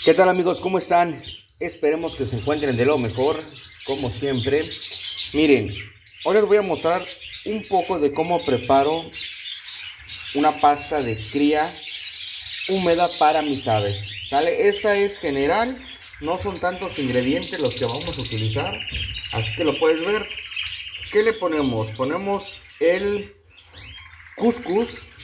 ¿Qué tal amigos? ¿Cómo están? Esperemos que se encuentren de lo mejor, como siempre. Miren, hoy les voy a mostrar un poco de cómo preparo una pasta de cría húmeda para mis aves. ¿Sale? Esta es general, no son tantos ingredientes los que vamos a utilizar, así que lo puedes ver. ¿Qué le ponemos? Ponemos el cuscús,